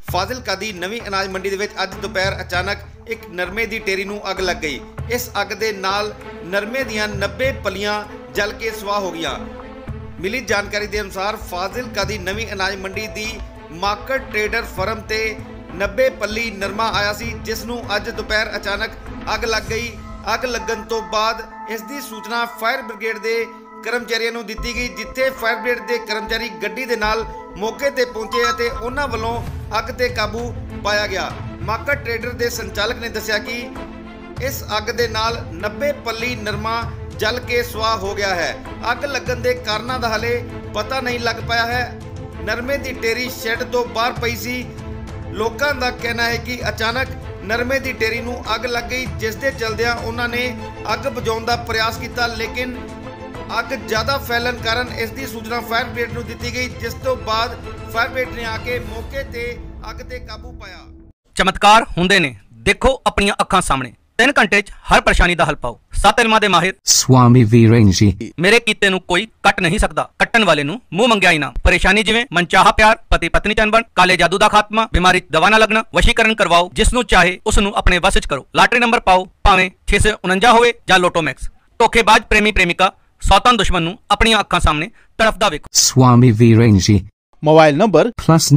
ਫਾਜ਼ਿਲਕਾ ਦੀ ਨਵੀਂ ਅਨਾਜ ਮੰਡੀ ਦੇ ਵਿੱਚ ਅੱਜ ਦੁਪਹਿਰ ਅਚਾਨਕ ਇੱਕ ਨਰਮੇ ਦੀ ਢੇਰੀ ਨੂੰ ਅੱਗ ਲੱਗ ਗਈ। ਇਸ ਅੱਗ ਦੇ ਨਾਲ ਨਰਮੇ ਦੀਆਂ 90 ਪੱਲੀਆਂ ਜਲ ਕੇ ਸਵਾਹ ਹੋ ਗਈਆਂ। ਮਿਲੀ ਜਾਣਕਾਰੀ ਦੇ ਅਨੁਸਾਰ ਫਾਜ਼ਿਲਕਾ ਦੀ ਨਵੀਂ ਅਨਾਜ ਮੰਡੀ ਦੀ ਮਾਰਕੀਟ ਟ੍ਰੇਡਰ ਫਰਮ ਤੇ 90 ਪੱਲੀ ਨਰਮਾ ਆਇਆ ਸੀ, ਜਿਸ ਨੂੰ ਅੱਜ ਦੁਪਹਿਰ ਅਚਾਨਕ ਅੱਗ ਲੱਗ ਗਈ। ਅੱਗ ਲੱਗਣ ਤੋਂ ਬਾਅਦ ਇਸ ਦੀ ਸੂਚਨਾ ਫਾਇਰ ਬ੍ਰਿਗੇਡ ਦੇ ਕਰਮਚਾਰੀਆਂ ਨੂੰ ਦਿੱਤੀ ਗਈ, ਜਿੱਥੇ ਫਾਇਰ ਬ੍ਰਿਗੇਡ ਦੇ ਕਰਮਚਾਰੀ ਗੱਡੀ ਦੇ ਨਾਲ ਮੌਕੇ ਤੇ ਪਹੁੰਚੇ ਅਤੇ ਉਹਨਾਂ ਵੱਲੋਂ ਅੱਗ ਤੇ ਕਾਬੂ ਪਾਇਆ ਗਿਆ। ਮਾਰਕੀਟ ਟ੍ਰੇਡਰ ਦੇ ਸੰਚਾਲਕ ਨੇ ਦੱਸਿਆ ਕਿ ਇਸ ਅੱਗ ਦੇ ਨਾਲ 90 ਪੱਲੀ ਨਰਮਾ ਜਲ ਕੇ ਸੁਆਹ ਹੋ ਗਿਆ ਹੈ। ਅੱਗ ਲੱਗਣ ਦੇ ਕਾਰਨਾਂ ਦਾ ਹਾਲੇ ਪਤਾ ਨਹੀਂ ਲੱਗ ਪਾਇਆ ਹੈ। ਨਰਮੇ ਦੀ ਢੇਰੀ ਸ਼ੈੱਡ ਤੋਂ ਬਾਹਰ ਪਈ ਸੀ। ਲੋਕਾਂ ਦਾ ਕਹਿਣਾ ਹੈ ਕਿ ਅਚਾਨਕ ਨਰਮੇ ਦੀ ਢੇਰੀ ਨੂੰ ਅੱਗ ਲੱਗ ਗਈ, ਜਿਸ ਦੇ ਚਲਦਿਆਂ ਉਹਨਾਂ ਨੇ ਅੱਗ ਬੁਝਾਉਣ ਦਾ ਪ੍ਰਯਾਸ ਕੀਤਾ, ਲੇਕਿਨ ਅੱਗ ਜ਼ਿਆਦਾ ਫੈਲਣ ਕਾਰਨ ਇਸ ਦੀ ਸੂਚਨਾ ਫਾਇਰ ਬ੍ਰਿਗੇਡ ਨੂੰ ਦਿੱਤੀ ਗਈ, ਜਿਸ ਤੋਂ ਬਾਅਦ ਫਾਇਰ ਬ੍ਰਿਗੇਡ ਨੇ ਆ ਕੇ ਮੌਕੇ ਤੇ ਅੱਗ ਤੇ ਕਾਬੂ ਪਾਇਆ। ਚਮਤਕਾਰ ਹੁੰਦੇ ਨੇ, ਦੇਖੋ ਆਪਣੀਆਂ ਅੱਖਾਂ ਸਾਹਮਣੇ। 3 ਘੰਟੇ 'ਚ ਹਰ ਪਰੇਸ਼ਾਨੀ ਦਾ ਹੱਲ ਪਾਓ। 7 ਇਲਮਾਂ ਦੇ ਮਾਹਿਰ ਸਵਾਮੀ ਵੀਰਨ ਜੀ। ਮੇਰੇ ਕੀਤੇ ਨੂੰ ਕੋਈ ਕੱਟ ਨਹੀਂ ਸਕਦਾ, ਕੱਟਣ ਵਾਲੇ ਨੂੰ ਮੂੰਹ ਮੰਗਿਆ ਇਨਾਮ। ਪਰੇਸ਼ਾਨੀ ਜਿਵੇਂ ਮਨਚਾਹਾ ਪਿਆਰ, ਪਤੀ ਪਤਨੀ ਚ ਅਣਬਣ, ਕਾਲੇ ਜਾਦੂ ਦਾ ਖਾਤਮਾ, ਬਿਮਾਰੀ ਦਵਾ ਨਾ ਲੱਗਣਾ, ਵਸ਼ੀਕਰਨ ਕਰਵਾਓ। ਜਿਸ ਨੂੰ ਚਾਹੇ ਉਸ ਨੂੰ ਆਪਣੇ ਵਸ 'ਚ ਕਰੋ। ਲਾਟਰੀ ਨੰਬਰ ਪਾਓ, ਭਾਵੇਂ 649 ਹੋਵੇ ਜਾਂ ਲੋਟੋ ਮੈਕਸ। ਧੋਖੇਬਾਜ਼ ਪ੍ਰੇਮੀ ਪ੍ਰੇਮਿਕਾ, ਸੌਤਨ ਦੁਸ਼ਮਣ ਨੂੰ ਆਪਣੀਆਂ ਅੱਖਾਂ ਸਾਹਮਣੇ ਤੜਫਦਾ ਵੇਖੋ। ਸਵਾਮੀ ਵੀਰਨ ਜੀ। Mobile number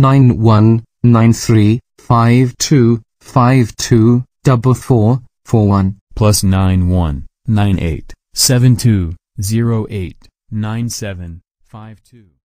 +919352544441 +919872089752